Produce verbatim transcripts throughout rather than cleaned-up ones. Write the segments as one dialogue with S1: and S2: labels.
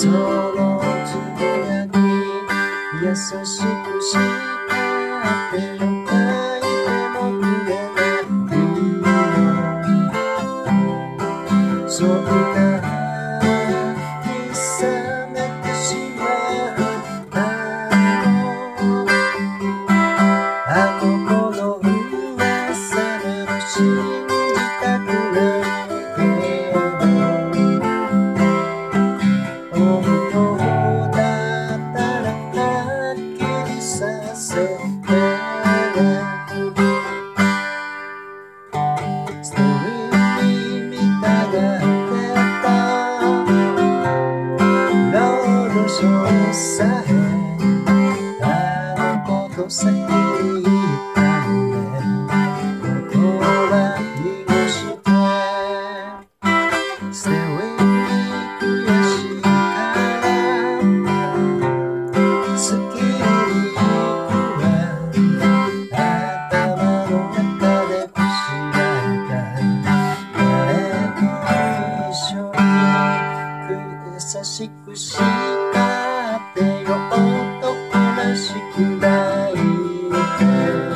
S1: そのつぶやき優しく叱ってよ泣いてもくれないよそんな冷めてしまったのあの子の噂など信じたくないけど本当だったらはっきりさせてストーリーに見たがってたロードショーさえあのことさえ言ったんで言葉にもしてStay with me 悔しいから好きに行くわ頭の中でこしらえた誰と一緒に優しく叱ってよ男らしくないで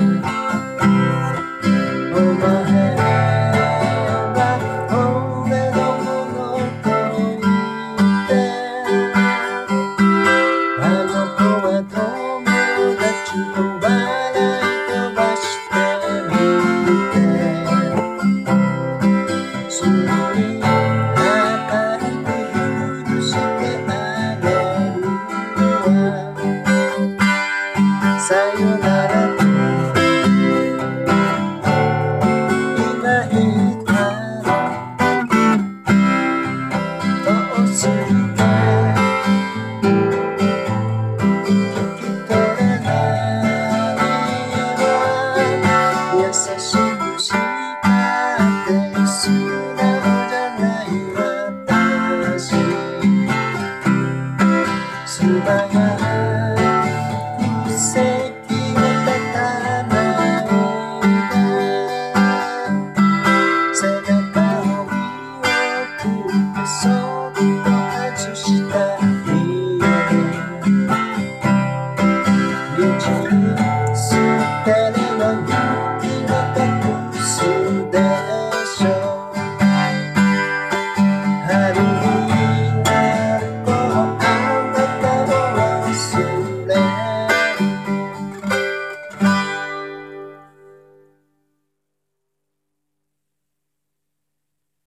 S1: お前は俺のものと言ってあの子は友達と笑い飛ばしてみてすぐに明るく許してあげるわさよならと今言ったどうするか聞き取れないわ優しく叱って素直じゃない私素早く席を立たないで背中を見送ってそう